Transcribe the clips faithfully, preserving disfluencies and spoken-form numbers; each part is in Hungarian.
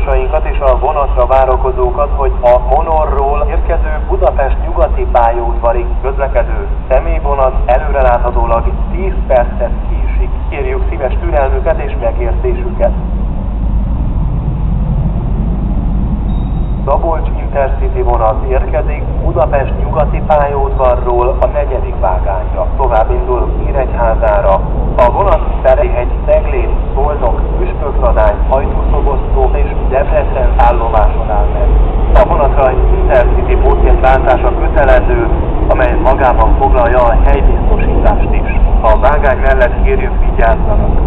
utasainkat és a vonatra várakozókat, hogy a Monorról érkező Budapest nyugati pályaudvarig közlekedő személyvonat előreláthatólag tíz percet késik. Kérjük szíves türelmüket és megértésüket. Szabolcs Intercity vonat érkezik Budapest nyugati pályaudvarról a negyedik vágányra. Tovább indul Nyíregyházára. A vonat Ferihegyi, Cegléd, Szolnok, Püspökladány, Hajdúszoboszló és Debrecen állomáson áll meg. A vonatra egy Intercity pótjegyváltása kötelező, amely magában foglalja a helybiztosítást is. A vágány mellett kérjük, vigyázzanak!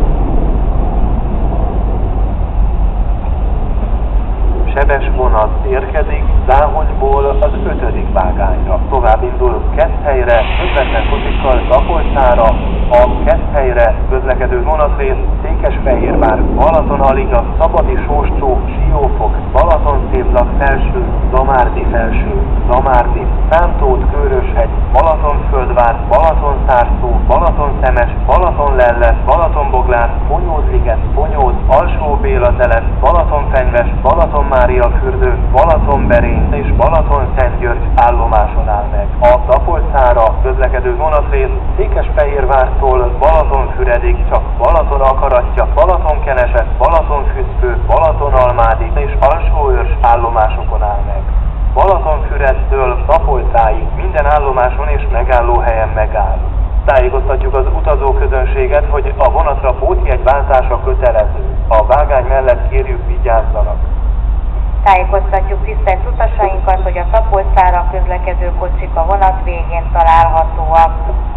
Sebes vonat érkezik Záhonyból az ötödik vágányra. Tovább indul Keszthelyre, közvetlen kocsikkal Tapolcára. A Keszthelyre közlekedő vonatrész Székesfehérvár, Balatonaliga, Szabadi Sóscsó, Siófok, Balatonszéplak felső, Zamárdi felső, Zamárdi, Szántód, Kőröshegy, Balatonföldvár, Balatonszárszó, Balatoncemes, Balatonlelles, Balatonboglár, Bonyódliget, Bonyód, Alsó-Béla-Telep, Balatonfenyves, Balatonmáriafürdő, Balatonberény és Balatonszentgyörgy állomáson áll meg. A Tapolcára közlekedő vonatrész Székesfehérvártól Balatonfüredig csak Balaton-Akaratja, Balatonkeneset, Balatonfüszpő, Balatonalmádi és Alsóőrs állomásokon áll meg. Balatonfüredtől Tapolcáig minden állomáson és megállóhelyen megáll. Tájékoztatjuk az utazóközönséget, hogy a vonatra pótjegyváltása kötelező. A vágány mellett kérjük, vigyázzanak! Tájékoztatjuk tisztelt utasainkat, hogy a Tapolcára közlekedő kocsik a vonat végén találhatóak.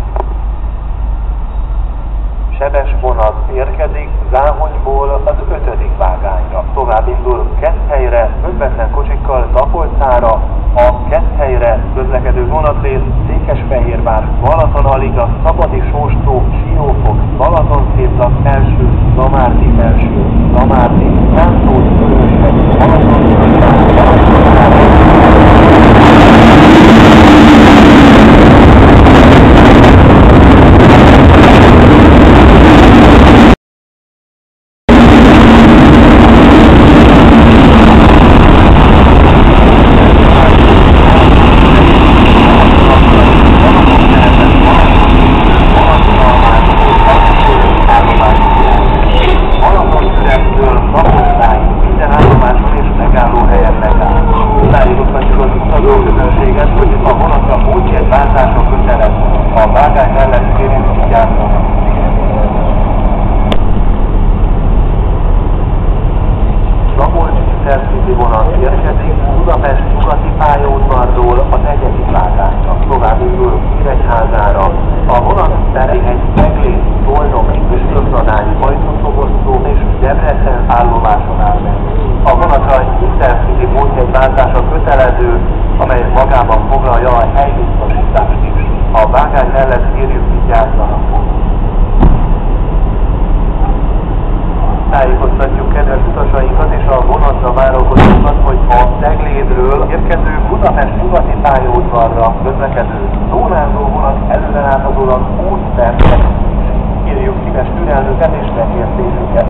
Sebes vonat érkezik Záhonyból az ötödik vágányra. Tovább indul Keszthelyre, közvetlen kocsikkal Tapolcára. A Keszthelyre közlekedő vonatrész Székesfehérvár, Balatonaliga, Szabadi Sóscsó, Siófok, Balatonszéplak felső, Zamárdi felső, Zamárdi, Szántód, Kőröshegy, Balatonföldvár, Balatonszárszó. Intercity vonat érkezik Budapest nyugati pályaudvarról a negyedik vágányra. Tovább indul Nyíregyházára. A vonat Ferihegyi, Cegléd, Szolnok, Püspökladány, Hajdúszoboszló és Debrecen állomáson áll meg. A vonatra egy Intercity pótjegyváltása kötelező, amely magában foglalja a helybiztosítást is. A vágány mellett kérjük, vigyázzanak! Tájékoztatjuk kedves utasainkat és a vonatra várakozókat, hogy a Ceglédről érkező Budapest nyugati pályaudvarra közlekedő zónázó vonat előreláthatólag húsz percet. Kérjük szíves türelmüket és megértésüket.